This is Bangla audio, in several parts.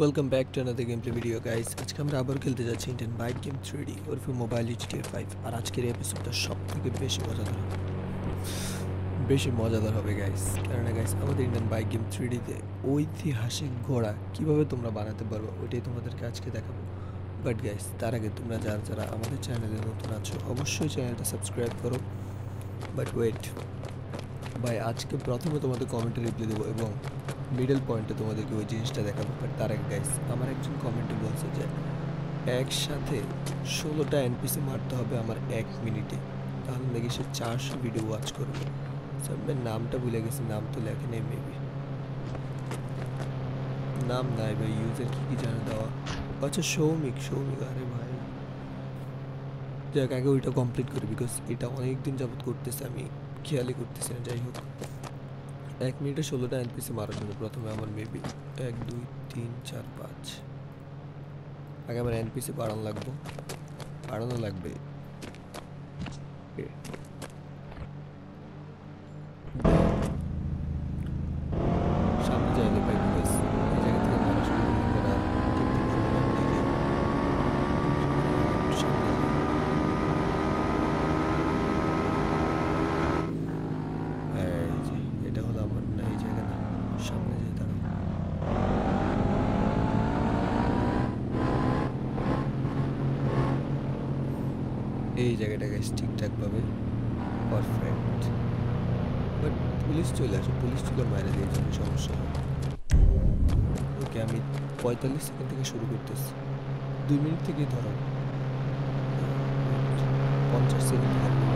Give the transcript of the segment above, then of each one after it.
Welcome back to another gameplay video guys. আজকে আমরা আবার খেলতে যাচ্ছি ইন্ডিয়ান বাইক গেম 3D ওরফে মোবাইল GTA 5 আর আজকের এপিসোডটা সবথেকে বেশি মজাদার হবে গাইস। কারণ গাইস আমাদের ইন্ডিয়ান বাইক গেম 3D তে ঐতিহাসিক ঘোড়া কিভাবে তোমরা বানাতে পারবে ওইটাই তোমাদেরকে আজকে দেখাবো। বাট গাইস তার আগে তোমরা যারা আমাদের চ্যানেলে নতুন আছো অবশ্যই চ্যানেলটা সাবস্ক্রাইব করো। বাট ওয়েট ভাই, আজকে প্রথমে তোমাদের কমেন্টে রিপ্লাই দেবো এবং মিডল পয়েন্টে তোমাদেরকে ওই জিনিসটা দেখাবো। বাট তার আগে গাইস আমার একজন কমেন্টে বলছে যে একসাথে 16টা এনপিসি মারতে হবে আমার 1 মিনিটে, তাহলে নাকি সে 400 ভিডিও ওয়াচ করবে। সামনে নামটা ভুলে গেছি, নাম তো লেখে নেই, মেবি নাম নাই ভাই, ইউজার কি জানা দেওয়া। আচ্ছা সৌমিক, আরে ভাই যাক আগে ওইটা কমপ্লিট করি, বিকজ এটা অনেক দিন যাবত করতেছে, আমি খেয়ালই করতেছি না। যাই হোক 1 মিনিটে 16টা এনপিসি মারার জন্য প্রথমে আমার মেবি 1 2 3 4 5 আগে আমার এনপিসি বাড়ানো লাগবে। সামনে যাইলে ভাই প্লিজ এই জায়গা থেকে মানুষ করা এটা হলো আমার না, এই জায়গা না, সামনে যাই দাঁড়াও। এই জায়গাটা গাইস ঠিকঠাক ভাবে পারফেক্ট। বাট পুলিশ চলে আসে, পুলিশ চলে মারা দিয়ে যাবে, সমস্যা হয়। ওকে আমি 45 সেকেন্ড থেকে শুরু করতেছি, 2 মিনিট থেকেই ধরো 50 সেকেন্ড।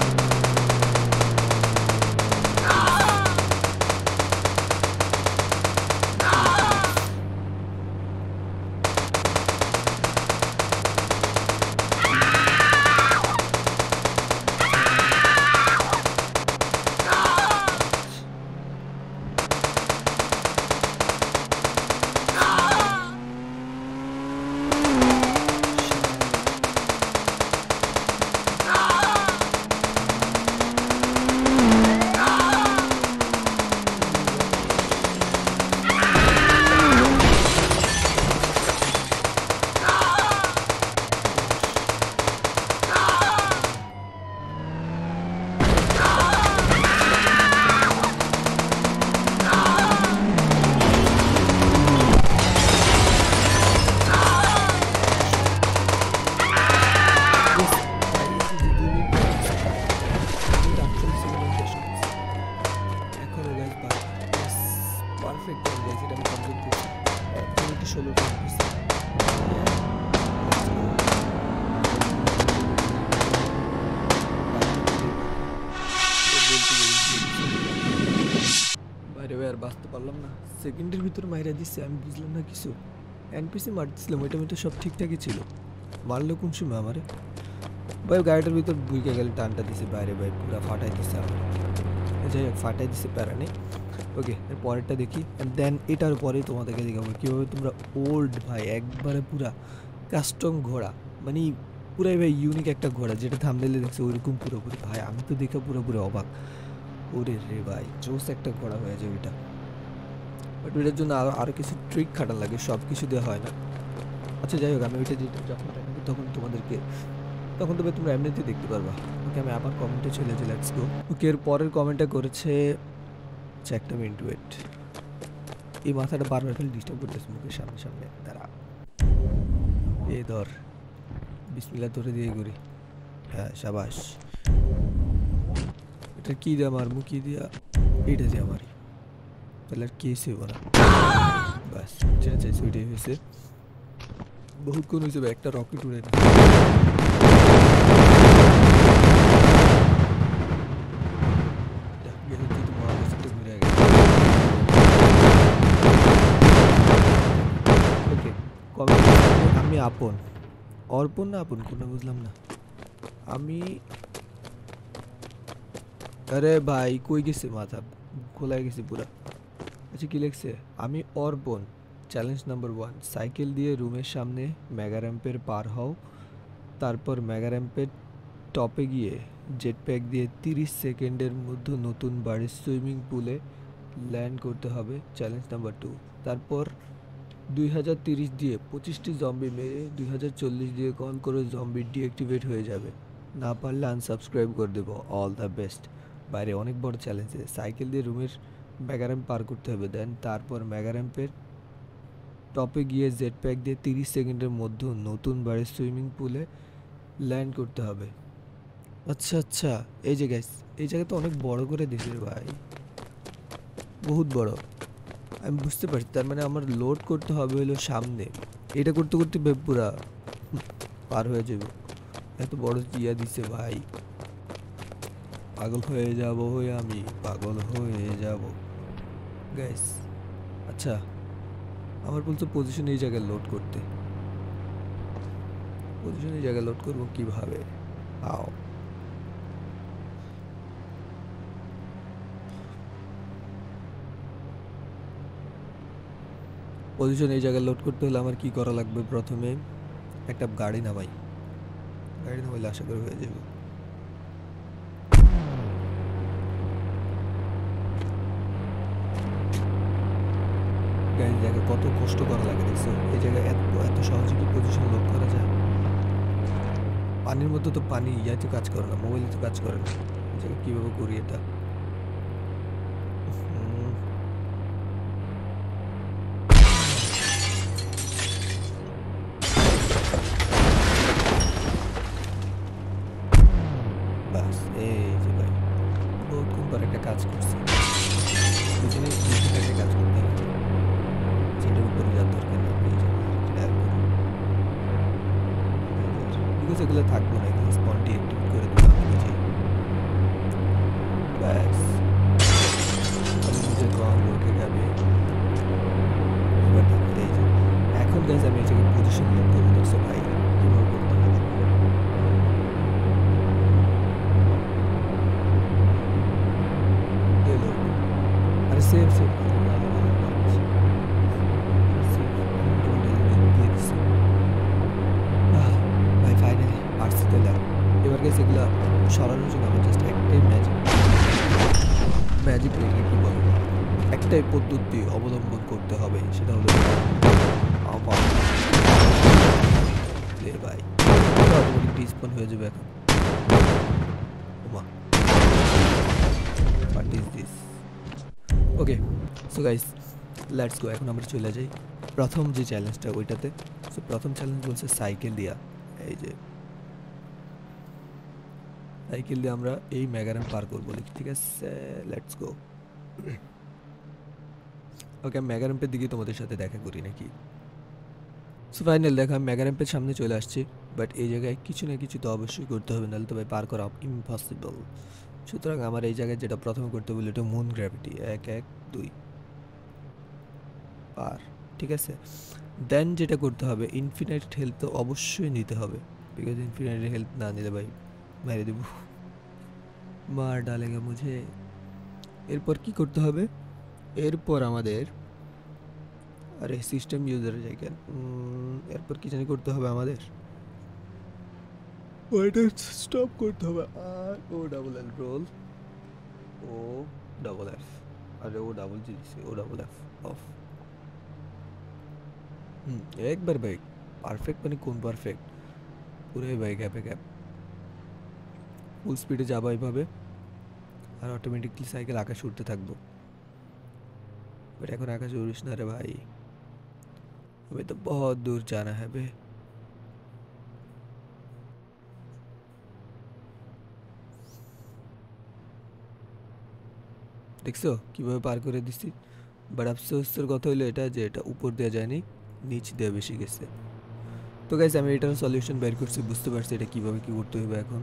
আর বাঁচতে পারলাম না, সেকেন্ডের ভিতর মাইরা দিচ্ছে, আমি বুঝলাম না কিছু। এনপিসি মারতেছিলাম, ওইটা সব ঠিকঠাকই ছিল, মারলো কোন সময় আমারে ভাই? গাড়িটার ভিতর বুইকে গেলে টানটা দিছে বাইরে, ভাই পুরা ফাটাই দিছে আমার। যাই হোক ফাটাই দিছে, প্যারা নেই। ওকে এর পরেরটা দেখি, অ্যান্ড দেন এটার পরেই তোমাদেরকে দেখাবো কীভাবে তোমরা ওল্ড ভাই একবারে পুরা কাস্টম ঘোড়া, মানে পুরাই ভাই ইউনিক একটা ঘোড়া, যেটা থাম্বনেইলে দেখছে ওইরকম পুরোপুরি। ভাই আমি তো দেখে পুরোপুরি অবাক, ওরে রে ভাই জোস একটা ঘোড়া হয়ে যায় ওইটা। বাট ওইটার জন্য আরও কিছু ট্রিক খাটানো লাগে, সব কিছু দেওয়া হয় না। আচ্ছা যাই হোক আমি ওইটা যখন দেখাবো তখন তবে তোমরা এমনিতেই দেখতে পারবা। ওকে আমি আবার কমেন্টে চলে যাই, লেটস গো। ওকে এর পরের কমেন্টটা করেছে, একটা মিনিট ওয়েট, এই মাথাটা বারবার ফেলে ডিস্টার্ব করতেছে মুখের সামনে দাঁড়া। এ ধর বিসমিল্লাহ ধরে দিয়ে করি, হ্যাঁ সাবাস। এটা কি দিয়ে আমার মুখি দিয়া, এইটা দিয়ে আমারই, তাহলে আর কেস হইব না। বাস যেটা চাইছি ওইটাই হয়েছে, বহুত কোন হয়েছে, একটা রকেট উড়ে না। আমি আপন অর্পণ না আপন কোনটা বুঝলাম না আমি। আরে ভাই কই গেছে, মাথা খোলাই গেছে পুরা। আচ্ছা কি লিখছে, আমি অর্পণ, চ্যালেঞ্জ নাম্বার 1, সাইকেল দিয়ে রুমের সামনে মেগা র্যাম্পের পার হও, তারপর মেগা র্যাম্পের টপে গিয়ে জেট প্যাক দিয়ে 30 সেকেন্ডের মধ্যে নতুন বাড়ির সুইমিং পুলে ল্যান্ড করতে হবে, চ্যালেঞ্জ নাম্বার 2। তারপর 2030 দিয়ে 25টি জম্বি মেরে 2040 দিয়ে কল করে জম্বি ডিঅ্যাক্টিভেট হয়ে যাবে। না পারলে আনসাবস্ক্রাইব করে দেবো। All the best. বাইরে অনেক বড় চ্যালেঞ্জ। সাইকেল দিয়ে রুমের মেগার্যাম্প পার করতে হবে, দেন তারপর মেগার্যাম্পের টপে গিয়ে জেট প্যাক দিয়ে 30 সেকেন্ডের মধ্যে নতুন বাড়ির সুইমিং পুলে ল্যান্ড করতে হবে। আচ্ছা আচ্ছা, এই যে গাইস, এই জায়গা তো অনেক বড় করে দিছে রে ভাই, বহুত বড়। আমি বুঝতে পারছি, তার মানে আমার লোড করতে হবে হলো সামনে। এটা করতে করতে পুরা পার হয়ে যাবে। এত বড় চিয়া দিছে ভাই, পাগল হয়ে যাব হয়ে আমি, পাগল হয়ে যাব গাইস। আচ্ছা, আমার বলছে পজিশন এই জায়গায় লোড করতে। পজিশন এই জায়গায় লোড করবো কিভাবে? আও, পজিশন এই জায়গায় লোড করতে হলে আমার কি করা লাগবে? প্রথমে একটা গাড়ি নামাই, গাড়ি নামাইলে আশা করি হয়ে যাবে। গাড়ি জায়গায় কত কষ্ট করা লাগে দেখছো? এই জায়গায় এত এত সহজে কি পজিশন লোড করা যায়? পানির মধ্যে তো পানি ইয়াতে কাজ করে না, মোবাইলে তো কাজ করে না। এই জায়গায় কীভাবে করি এটা? বাস, এই যে ভাই বহুত কোম্পার একটা কাজ করছে। দুজনে একটা কাজ করতে হবে, সেটার উপরে যার দরকার নেই। বিকজ এগুলো থাকবো না, এগুলো স্পন ডিঅ্যাক্টিভ করে দেবো আমি নিজে। ব্যাস, আমি নিজের গ্রাউন্ড উঠে যাবে। এবার দেখো এই যে এখন গাইজ আমি এই জায়গায় পজিশন লোড করবো। দেখছো ভাই কীভাবে করতে হবে? আরে সেভ সেভ ভাই, ফাইনালি পারছি তো। এবার গেছে এগুলো সরানোর জন্য আমার জাস্ট একটাই ম্যাজিক লেগে কি বলে, একটাই পদ্ধতি অবলম্বন করতে হবে, সেটা হলো আমার ভাই অটোমেটিক ডিসপন হয়ে যাবে এখন। ওমা, what is this? Okay, so guys let's go. এখন আমরা চলে যাই প্রথম যে চ্যালেঞ্জটা ওইটাতে। সো প্রথম চ্যালেঞ্জ বলছে সাইকেল দিয়া। এই যে সাইকেল দিয়ে আমরা এই মেগার্যাম্প পার করবো, ঠিক আছে? Let's go. ওকে, আমি মেগার্যাম্পের দিকে তোমাদের সাথে দেখা করি নাকি? সো ফাইনাল দেখো, আমি মেগার্যাম্পের সামনে চলে আসছি। বাট এই জায়গায় কিছু না কিছু তো অবশ্যই করতে হবে, নাহলে তো ভাই পার করা ইম্পসিবল। সুতরাং আমার এই জায়গায় যেটা প্রথমে করতে হবে এটা মুন গ্র্যাভিটি। 1 1 2 পার, ঠিক আছে? দেন যেটা করতে হবে, ইনফিনাইট হেলথ তো অবশ্যই নিতে হবে, বিকজ ইনফিনাইট হেলথ না নিলে ভাই মেরে দেবো, মার ডালেগা মুঝে। এরপর কি করতে হবে? এরপর আমাদের, আরে সিস্টেম ইউজারের জায়গায় এরপর কি জানি করতে হবে আমাদের, ওইটা স্টপ করতে হবে। আর O double L roll, O double F, আরে ও ডাবল জি দিছে, ও ডাবল এফ অফ। একবার ভাই পারফেক্ট, মানে কোন পারফেক্ট? পুরোই ভাই গ্যাপে গ্যাপ, ফুল স্পিডে যাবো এইভাবে, আর অটোমেটিকলি সাইকেল আকাশে উঠতে থাকবো। বাট এখন আকাশে উড়িস না রে ভাই, अभी तो बहुत दूर जाना है बे। দেখছো কিভাবে পার করে দিছি? বাট আফসোসের কথা হইলো এটা যে এটা উপর দেওয়া যায়নি, নিচ দিয়ে বেশি গেছে। তো গাইস আমি এটার সলিউশন বের করছি, বুঝতে পারছি এটা কিভাবে কি করতে হবে এখন।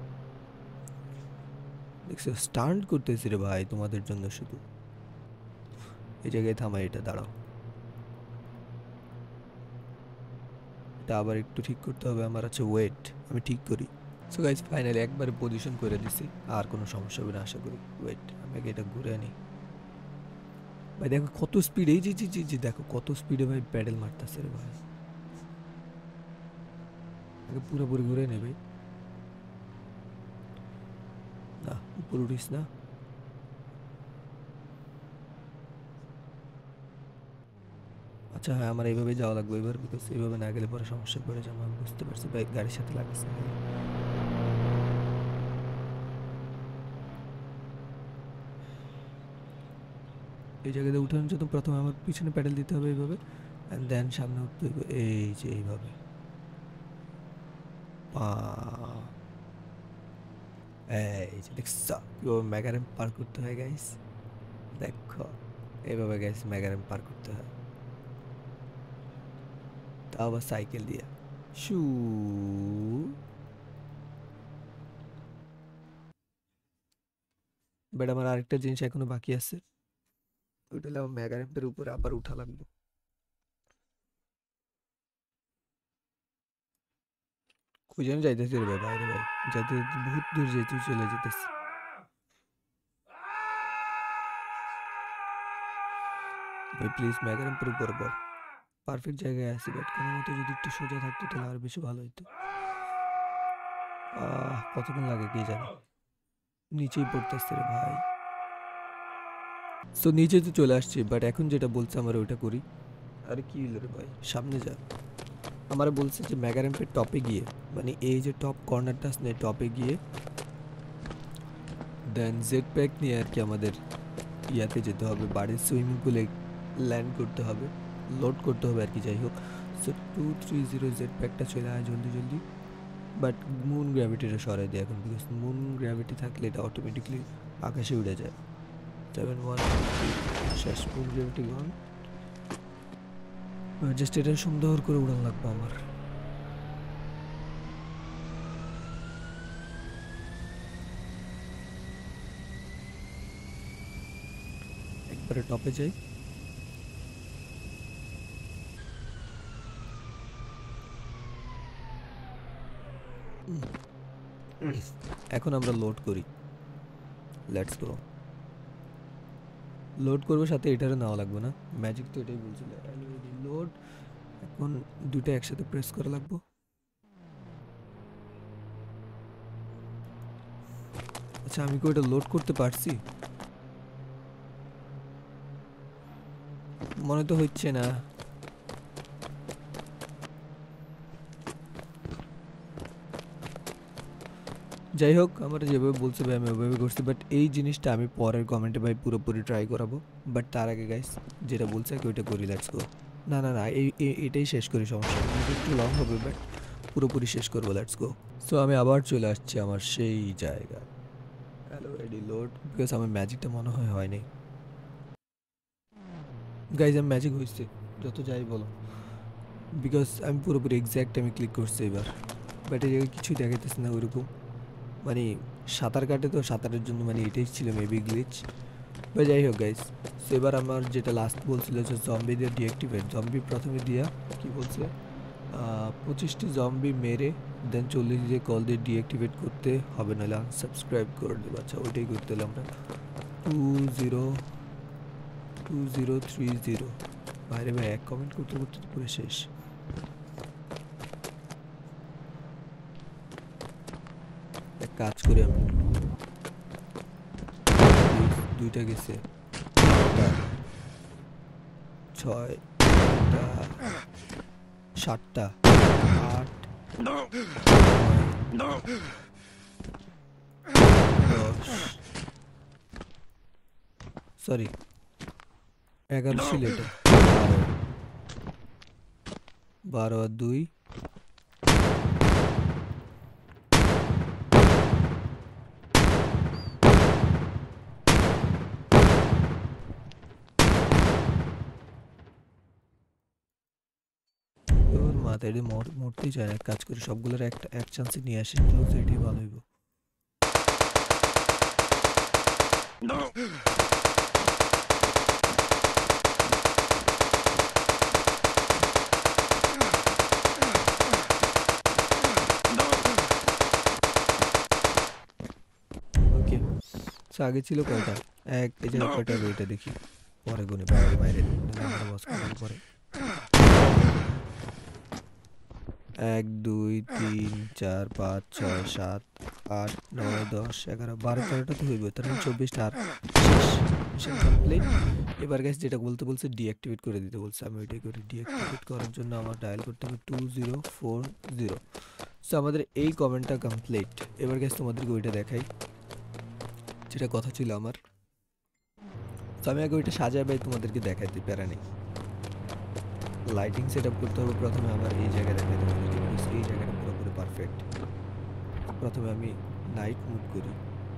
দেখছো স্টান্ট করতেছি রে ভাই তোমাদের জন্য শুধু। এই জায়গায় থামাই, এটা দাঁড়াও, এটা আবার একটু ঠিক করতে হবে আমার। আছে ওয়েট, আমি ঠিক করি। সো গাইস ফাইনালি একবারে পজিশন করে দিছি, আর কোনো সমস্যা হবে না আশা করি। ওয়েট, আমি আগে এটা ঘুরে আনি। ভাই দেখো কত স্পিড, এই জি জি জি জি দেখো কত স্পিডে ভাই প্যাডেল মারতেছে রে ভাই। আগে পুরোপুরি ঘুরে নে ভাই, না উপর উঠিস না। আচ্ছা হ্যাঁ আমার এইভাবে যাওয়া লাগবে এবার, বিকজ এইভাবে না গেলে পরে সমস্যা পড়ে যাবো, আমি বুঝতে পারছি বাইক গাড়ির সাথে লাগছে। এই জায়গাতে উঠানোর জন্য প্রথমে আমার পিছনে প্যাডেল দিতে হবে এইভাবে, অ্যান্ড দেন সামনে উঠতে হবে এই যে এইভাবে। এই যে দেখছো কীভাবে ম্যাগারেম পার করতে হয় গাইস, দেখো এইভাবে গাইস ম্যাগারেম পার করতে হয়, তাও আবার সাইকেল দিয়ে। শু বাট আমার আরেকটা জিনিস এখনো বাকি আছে, ওইটা হলো আমার ম্যাগারেম্পের উপরে আবার উঠা লাগবে। কই যেন যাইতেছি রে ভাই, বাইরে ভাই যাইতে বহুত দূর যেতে চলে যেতেছি। ভাই প্লিজ ম্যাগারেম্পের উপর পর, পারফেক্ট জায়গায় আছি, বাট কোনো মতো যদি একটু সোজা থাকতো তাহলে আর বেশি ভালো হতো। কতক্ষণ লাগে কে জানে, নিচেই পড়তেছে রে ভাই। সো নিচে তো চলে আসছি, বাট এখন যেটা বলছে আমার ওইটা করি। আরে কি হলো রে ভাই, সামনে যা। আমার বলছে যে ম্যাগারেম্পের টপে গিয়ে, মানে এই যে টপ কর্নারটা আছে না, টপে গিয়ে দেন জেট প্যাক নিয়ে আর কি আমাদের ইয়াতে যেতে হবে, বাড়ির সুইমিং পুলে ল্যান্ড করতে হবে, লোড করতে হবে আর কি। যাই হোক, সো 230 জেট প্যাকটা চলে আয় জলদি জলদি, বাট মুন গ্র্যাভিটিটা সরাই দেয় এখন, বিকজ মুন গ্র্যাভিটি থাকলে এটা অটোমেটিকলি আকাশে উড়ে যায়। 7-1 শেষ, মুন গ্র্যাভিটি গন। জাস্ট এটা সুন্দর করে উড়ান লাগবে আমার। একবারে টপে যাই, এখন আমরা লোড করি, লেটস গো। লোড করবো, সাথে এটারও নেওয়া লাগবে না, ম্যাজিক তো এটাই বলছিল লোড। এখন দুটো একসাথে প্রেস করা লাগবো। আচ্ছা আমি কি ওটা লোড করতে পারছি? মনে তো হচ্ছে না। যাই হোক আমার যেভাবে বলছে ভাই আমি ওইভাবে করছি, বাট এই জিনিসটা আমি পরের কমেন্টে ভাই পুরোপুরি ট্রাই করাবো। বাট তার আগে গাইস যেটা বলছে কি ওইটা করি, লেটস গো। না না না এটাই শেষ করি, সমস্যা নেই, একটু লং হবে বাট পুরোপুরি শেষ করবো, লেটস গো। সো আমি আবার চলে আসছি আমার সেই জায়গা। হ্যালো রেডি লোড, বিকজ আমার ম্যাজিকটা মনে হয় হয়নি গাইজ, আমি ম্যাজিক হয়েছে যত যাই বলো, বিকজ আমি পুরোপুরি এক্স্যাক্ট আমি ক্লিক করছি এবার, বাট এই জায়গায় কিছুই দেখাইতেছে না ওইরকম, মানে সাঁতার কাটে তো সাঁতারের জন্য, মানে এটাই ছিল মেবি গ্লিচ। বা যাই হোক গাইজ, সো এবার আমার যেটা লাস্ট বলছিল যে জম্বি দিয়ে ডিঅ্যাক্টিভেট, জম্বি প্রথমে দিয়া কি বলছে 25টি জম্বি মেরে দেন 40 দিয়ে কল দিয়ে ডিঅ্যাক্টিভেট করতে হবে, নাহলে আনসাবস্ক্রাইব করে দেবো। আচ্ছা ওইটাই করতে হলে আমরা 2030 বাইরে ভাই এক কমেন্ট করতে করতে তো পুরো শেষ। এক কাজ করি আমি, দুইটা গেছে, 6টা 7টা 8 সরি 11 ছিল এটা, 12 আর 2 মাথায় মরতেই চায় না, এক কাজ করে সবগুলোর একটা এক চান্সে নিয়ে আসি, এটাই ভালো হইব। ওকে আগে ছিল কয়টা, এক এই জায়গায় কয়টা, ওইটা দেখি পরে গুনে, বাইরে বাইরে পরে 1 2 3 4 5 6 7 8 9 10 11 12 13টা তো হইব, তার মানে 24টা আর শেষ। Mission complete. এবার গাইস যেটা বলতে বলছে ডিঅ্যাক্টিভেট করে দিতে বলছে, আমি ওইটাই করি। ডিঅ্যাক্টিভেট করার জন্য আমার ডায়াল করতে হবে 2040। সো আমাদের এই কমেন্টটা কমপ্লিট। এবার গাইস তোমাদেরকে ওইটা দেখাই যেটা কথা ছিল আমার। তো আমি আগে ওইটা সাজাই ভাই তোমাদেরকে দেখাইতে প্যারা নেই। লাইটিং সেট আপ করতে হবে প্রথমে। আমার এই জায়গায় দেখাইতে হবে, এই জায়গাটা পুরোপুরি পারফেক্ট। প্রথমে আমি নাইট মুভ করি,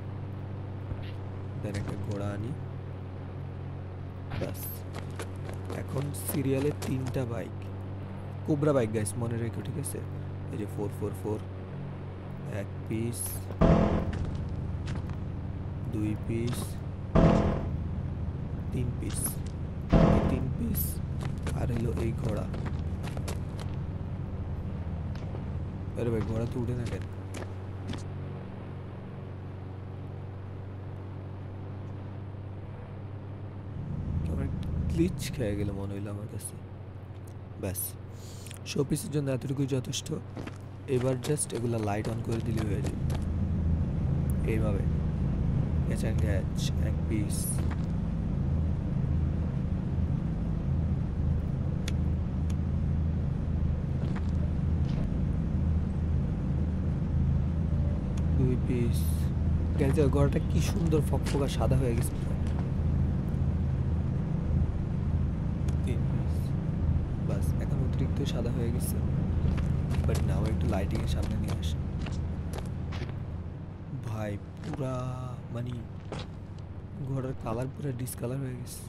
দেন একটা ঘোড়া আনি, ব্যাস। এখন সিরিয়ালে 3টা বাইক, কোবরা বাইক গাইস মনে রেখো, ঠিক আছে? এই যে 444, 1 পিস, 2 পিস, 3 পিস, 3 পিস, আর হলো এই ঘোড়া। আরে ভাই ঘোড়া তো উঠে না কেন? গ্লিচ খেয়ে গেল মনে হইলো আমার কাছে। ব্যাস, শো পিসের জন্য এতটুকুই যথেষ্ট। এবার জাস্ট এগুলা লাইট অন করে দিলে হয়ে যাবে এইভাবে। গ্যাচ অ্যান্ড গ্যাচ, 1 পিস, দুই পিস। গ্যাসের ঘরটা কি সুন্দর ফকফকা সাদা হয়ে গেছে। 3 পিস, বাস। এখন অতিরিক্ত সাদা হয়ে গেছে, বাট নাও একটু লাইটিং এর সামনে নিয়ে আসে ভাই। পুরা মানে ঘরের কালার পুরো ডিসকালার হয়ে গেছে।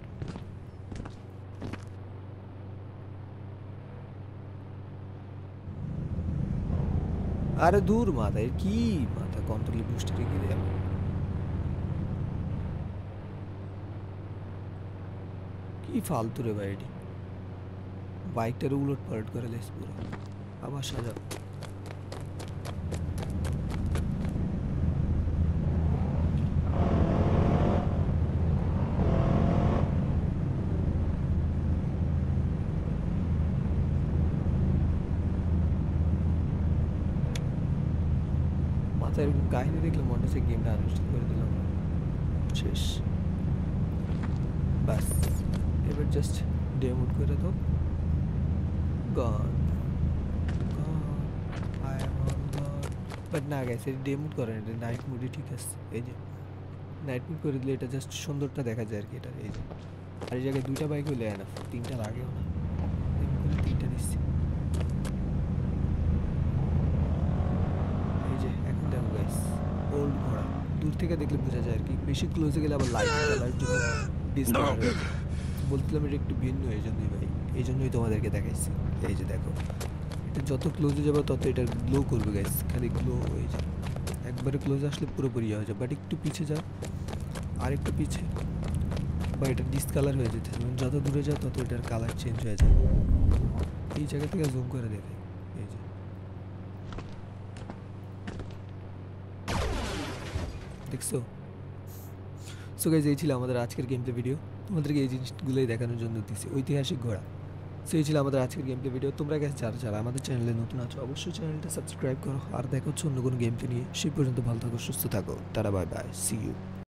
আরে দূর মাথা, এর কি মাথা কন্ট্রোল বুস্টারে গেলে আমি কি ফালতু রে ভাই। এটি বাইকটার উলট পালট করে লেস পুরো। আবার সাজা। মাথায় এরকম কাহিনী দেখলে মনে হচ্ছে গেমটা আনইনস্টল করে দিলাম, শেষ। বাস এবার জাস্ট ডেমোড করে দাও। Gone I am on gone. But না গাইস, এটা ডেমোড করে না, এটা নাইট মোডে ঠিক আছে। এই যে নাইট মোড করে দিলে এটা জাস্ট সুন্দরটা দেখা যায় আর কি। এটা এই যে, আর এই জায়গায় 2টা বাইক হইলে না, 3টা লাগেও না, 3টা দিচ্ছি। এই যে এখন দেখো গাইস, ওল্ড ঘোড়া দূর থেকে দেখলে বোঝা যায় আর কি, বেশি ক্লোজে গেলে আবার লাইট জ্বালার জন্য ডিসকালার হয়ে যায়। বলছিলাম এটা একটু ভিন্ন, এই জন্যই ভাই, এই জন্যই তোমাদেরকে দেখাইছি। এই যে দেখো, এটা যত ক্লোজে যাবে তত এটা গ্লো করবে গাইস, খালি গ্লো হয়ে যায়। একবারে ক্লোজ আসলে পুরোপুরি হয়ে যায়, বাট একটু পিছে যাও, আর একটু পিছে, বা এটা ডিসকালার হয়ে যেতে, যত দূরে যাও তত এটার কালার চেঞ্জ হয়ে যায়। এই জায়গা থেকে জুম করে দেখে, এই যে দেখছো? সো গাইস, এই ছিল আমাদের আজকের গেম প্লে ভিডিও। তোমাদেরকে এই জিনিসগুলোই দেখানোর জন্য দিচ্ছি, ঐতিহাসিক ঘোড়া। সো এই ছিল আমাদের আজকের গেম প্লে ভিডিও। তোমরা গাইস যারা যারা আমাদের চ্যানেলে নতুন আছো অবশ্যই চ্যানেলটা সাবস্ক্রাইব করো, আর দেখা হচ্ছে অন্য কোনো গেম প্লে নিয়ে। সেই পর্যন্ত ভালো থাকো, সুস্থ থাকো, টাটা, বাই বাই, সি ইউ।